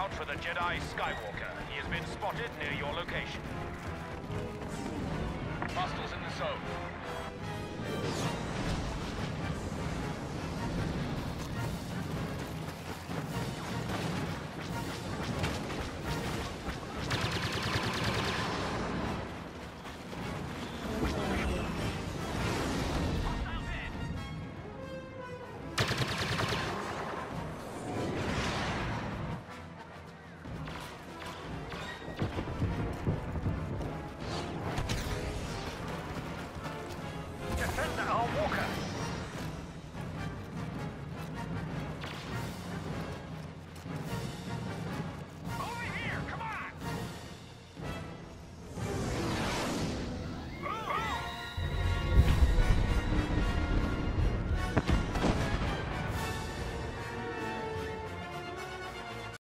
out for the Jedi Skywalker. He has been spotted near your location. Hostiles in the zone.